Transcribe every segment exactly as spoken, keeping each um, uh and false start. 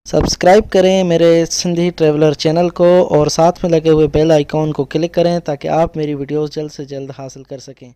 Subscribe करें मेरे Sindhi traveller channel को और साथ में लगे हुए बेल आइकॉन को क्लिक करें ताकि आप मेरी वीडियोस जल्द से जल्द हासिल कर सकें।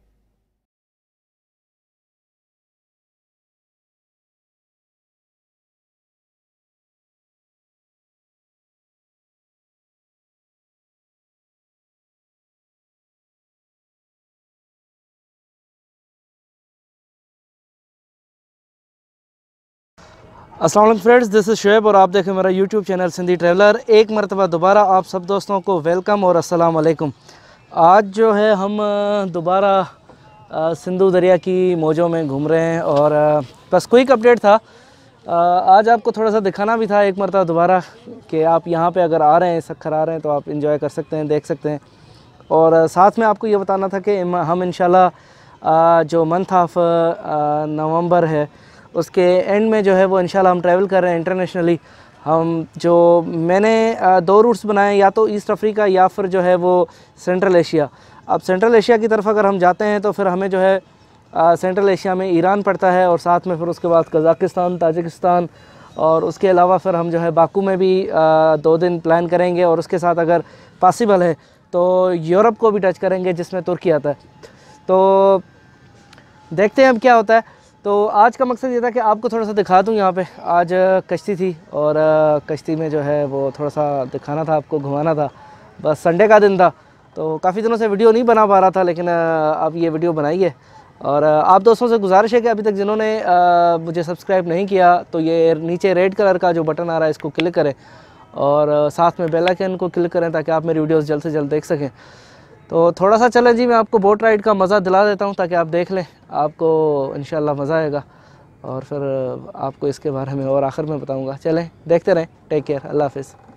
अस्सलाम वालेकुम फ्रेंड्स, दिस इज़ शुएब और आप देखें मेरा यूट्यूब चैनल सिंधी ट्रैवलर। एक मरतबा दोबारा आप सब दोस्तों को वेलकम और अस्सलाम वालेकुम। आज जो है हम दोबारा सिंधु दरिया की मौजों में घूम रहे हैं और बस क्विक अपडेट था। आज आपको थोड़ा सा दिखाना भी था एक मरतबा दोबारा कि आप यहाँ पे अगर आ रहे हैं, सखर आ रहे हैं तो आप इंजॉय कर सकते हैं, देख सकते हैं। और साथ में आपको ये बताना था कि हम इंशाल्लाह जो मंथ ऑफ नवंबर है उसके एंड में जो है वो इंशाल्लाह हम ट्रैवल कर रहे हैं इंटरनेशनली। हम जो मैंने दो रूट्स बनाए, या तो ईस्ट अफ्रीका या फिर जो है वो सेंट्रल एशिया। अब सेंट्रल एशिया की तरफ अगर हम जाते हैं तो फिर हमें जो है सेंट्रल एशिया में ईरान पड़ता है और साथ में फिर उसके बाद कज़ाकिस्तान, ताजिकिस्तान और उसके अलावा फिर हम जो है बाकू में भी आ, दो दिन प्लान करेंगे और उसके साथ अगर पॉसिबल है तो यूरोप को भी टच करेंगे जिसमें तुर्की आता है। तो देखते हैं अब क्या होता है। तो आज का मकसद ये था कि आपको थोड़ा सा दिखा दूं। यहाँ पे आज कश्ती थी और कश्ती में जो है वो थोड़ा सा दिखाना था, आपको घुमाना था। बस संडे का दिन था तो काफ़ी दिनों से वीडियो नहीं बना पा रहा था, लेकिन अब ये वीडियो बनाई है। और आप दोस्तों से गुजारिश है कि अभी तक जिन्होंने मुझे सब्सक्राइब नहीं किया तो ये नीचे रेड कलर का जो बटन आ रहा है इसको क्लिक करें और साथ में बेल आइकन को क्लिक करें ताकि आप मेरी वीडियोज़ जल्द से जल्द देख सकें। तो थोड़ा सा चलें जी, मैं आपको बोट राइड का मज़ा दिला देता हूं ताकि आप देख लें, आपको इंशाल्लाह मज़ा आएगा और फिर आपको इसके बारे में और आखिर में बताऊंगा। चलें देखते रहें। टेक केयर, अल्लाह हाफ़िज़।